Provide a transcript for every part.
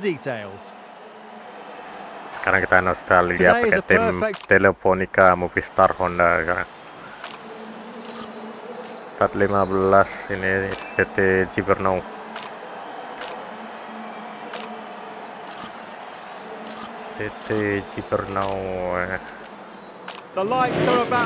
details. Sekarang kita Australia pakai tim Telefonica Movistar Honda sekarang. Start 15 ini CT Gibernau. CT Gibernau. The lights are about.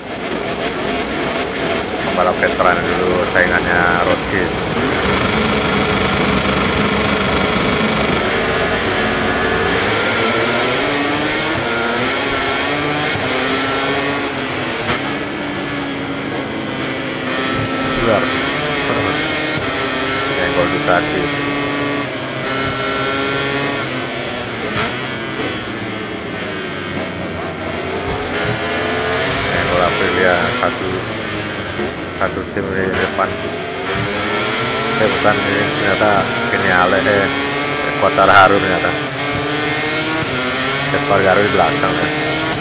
Pembalap veteran dulu saingannya Rodgers. Senggol di kaki. Senggol Aprilia satu tim di depan. Bukan ini ternyata Vinyales Quartararo ternyata. Quartararo di belakang ya.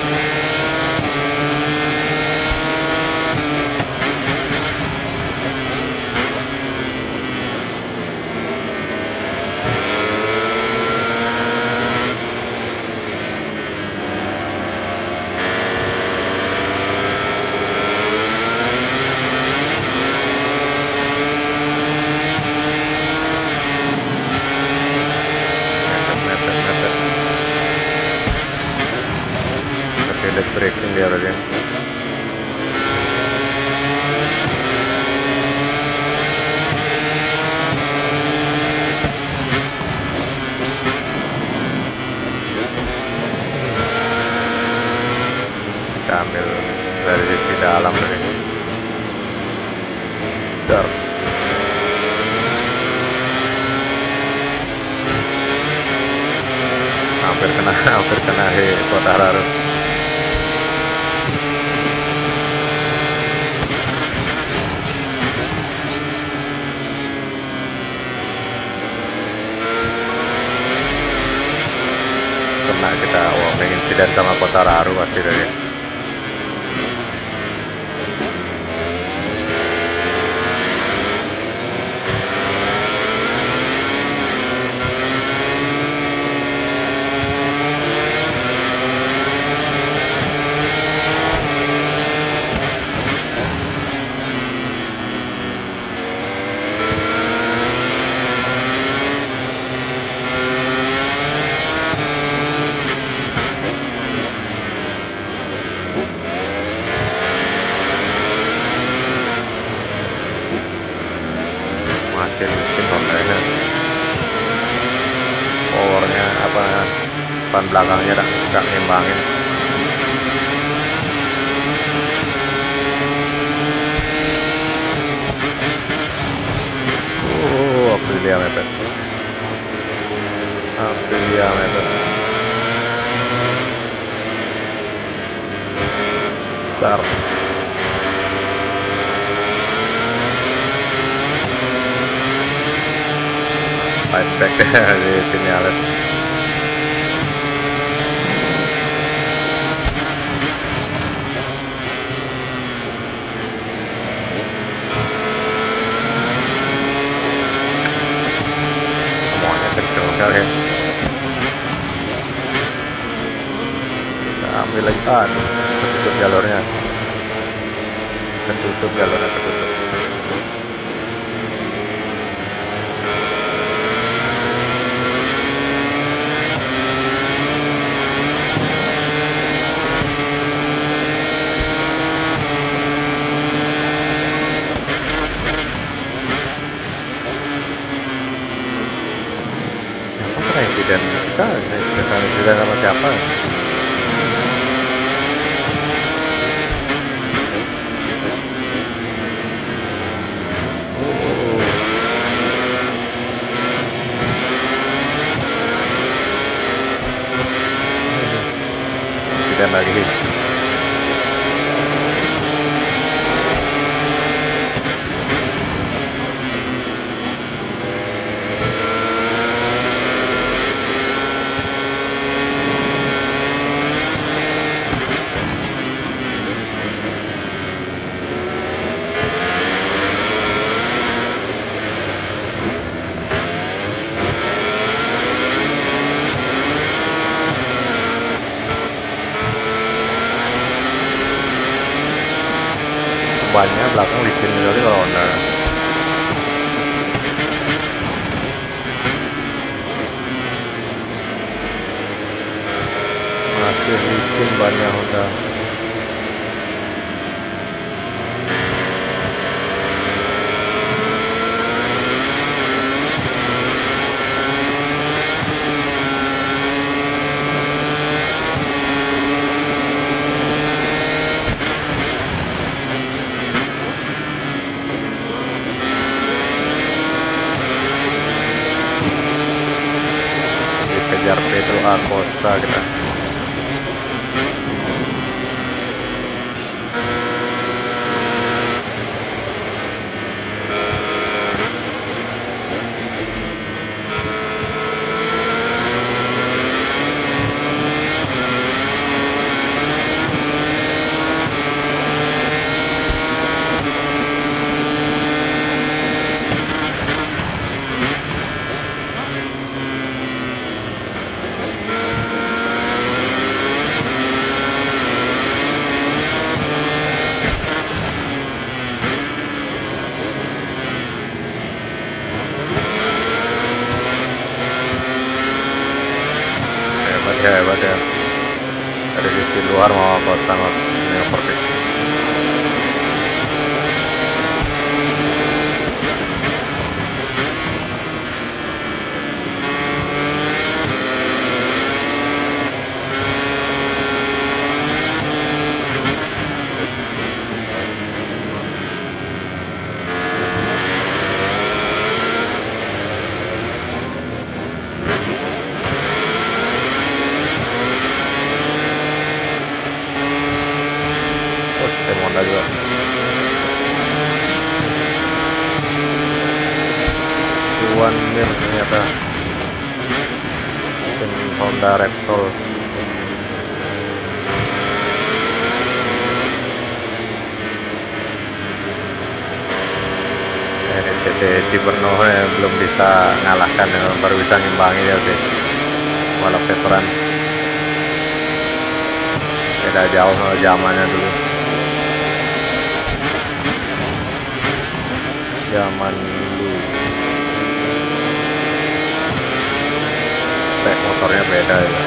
Breaking dia aja. Kita ambil dari sisi dalam dari dar. Hampir kena Quartararo. Kita warning insiden sama Quartararo pasti dari powernya apa ban belakangnya nggak ngimbangin. Aprilia mepet. Bentar. Fight back di Vinyales. Semuanya kecil sekali. Kita ambil lagi. Ketutup jalurnya. Ketutup. Insiden kita sama siapa? Insiden lagi. bannya belakang licin sekali kalau Honda. Masih licin bannya Honda. Dikejar Pedro Acosta kita. Hebat ya, dari sisi luar mau Acosta ini perfect. Honda juga. Juan Mir ternyata tim Honda Repsol. CT Ciberno belum bisa ngalahkan, baru bisa ngimbangi ya sih. Walau veteran beda jauh zamannya dulu. Zaman dulu spek motornya beda ya.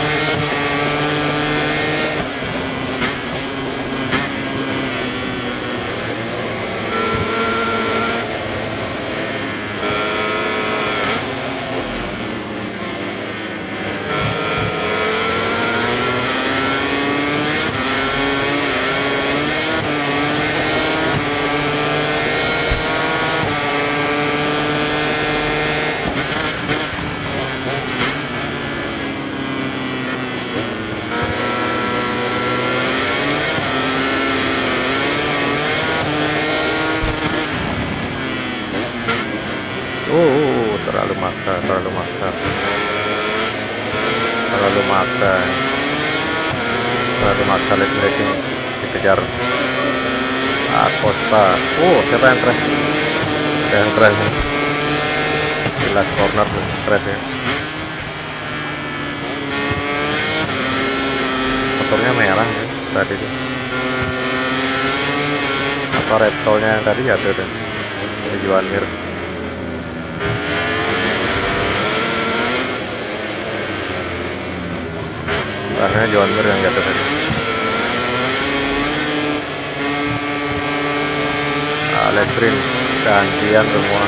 Terlalu maksa late braking, dikejar Acosta. Siapa yang crash? Di last corner crash ya. Motornya merah ya tadi tuh. Apa Repsolnya yang tadi jatuh deh. Ini Juan Mir. Karena Juan Mir yang jatuh tadi. Letrin gantian semua.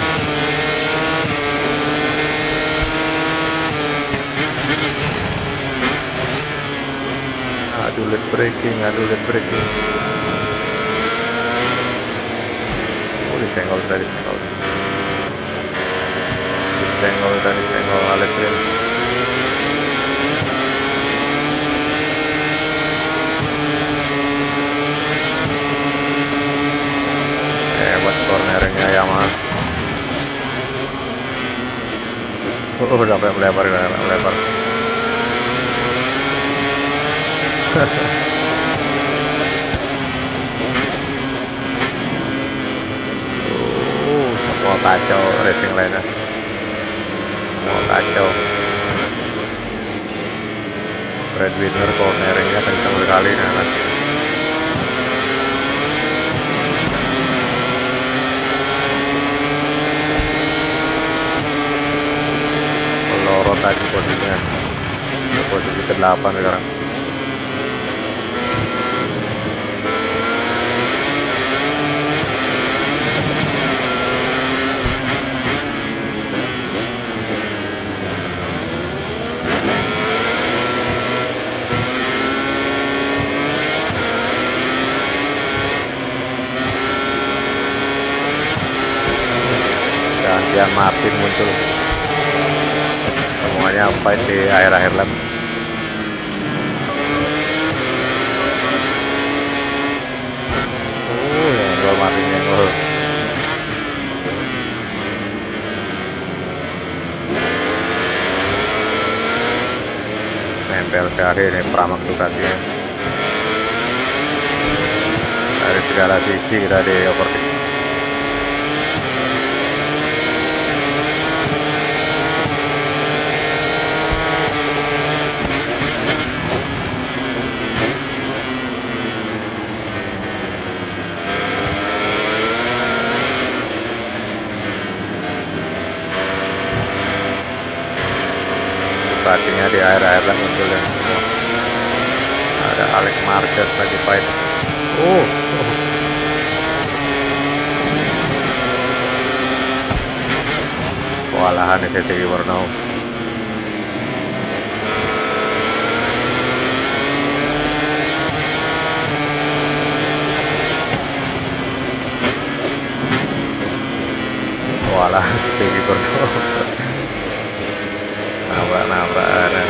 Aduh late braking. Disenggol tadi. Letrin. Hebat corneringnya Yamaha. Udah melebar. Semua kacau racing lainnya. Semua kacau. Breadwinner corneringnya kencang sekali nih anak. tadi posisinya. Posisi ke-8 sekarang. Gantian Martin muncul. Semuanya fight di akhir-akhir lap. Yang gol Martin, yang gol. Nempel sekali ini Pramac Ducati-nya. Dari segala sisi kita di overtake. Ducati-nya di akhir-akhir lap muncul yang semua. Ada Alex Marquez lagi fight. Kewalahan di TTI Warnau. Kewalahan di TTI Warnau. Nabrak-nabrakan.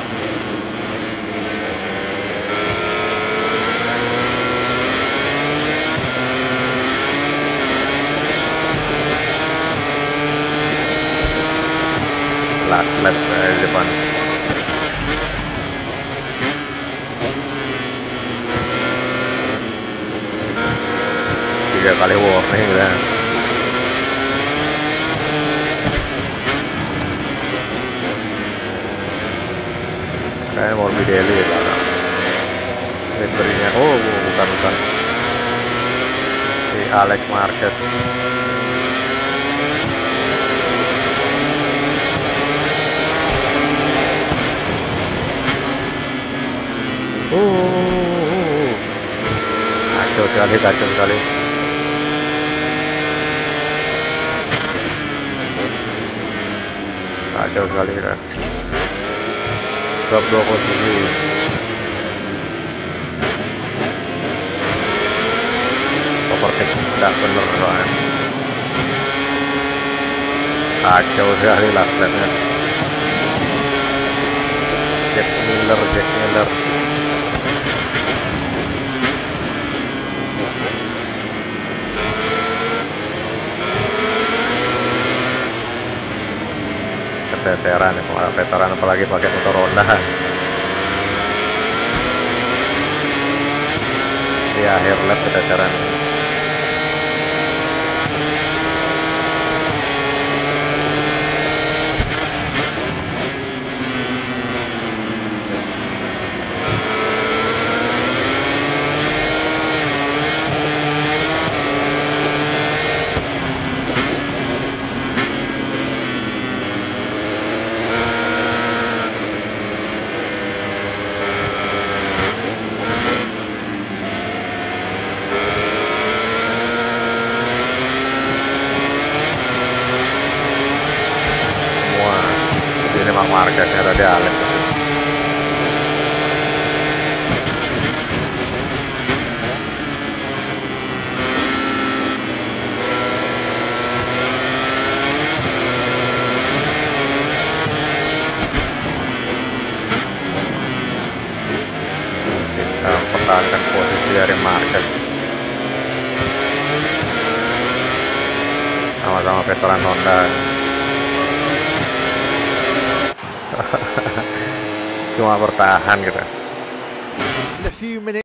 Last lap di depan. Tiga kali warning udah. Kayak Morbidelli ya belakang. Berinya, bukan. Si Alex Marquez. Kacau sekali. Kacau sekali kan. Drop 2 posisi. Overtake tidak bener soalnya. Kacau sekali last lap-nya. Jack Miller. Veteran apalagi pakai motor Honda. Di akhir lap keteteran. Mark Marquez-nya ada Alex. Kita pertahankan posisi dari Marquez. Sama-sama veteran Honda. Cuma bertahan gitu.